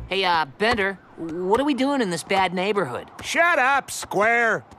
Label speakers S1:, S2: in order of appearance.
S1: Hey, Bender, what are we doing in this bad neighborhood?
S2: Shut up, Square.